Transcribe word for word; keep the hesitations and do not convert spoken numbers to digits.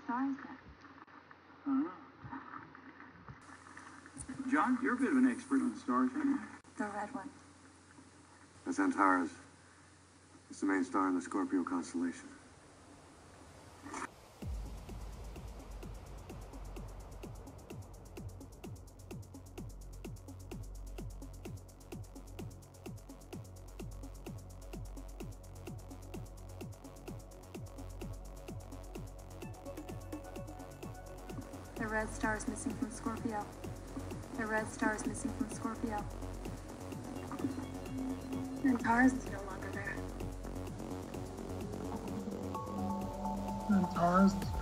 star is that? I don't know. John, you're a bit of an expert on stars, aren't you? The red one. That's Antares. It's the main star in the Scorpio constellation. The red star is missing from Scorpio. The red star is missing from Scorpio. Antares is no longer there. Antares is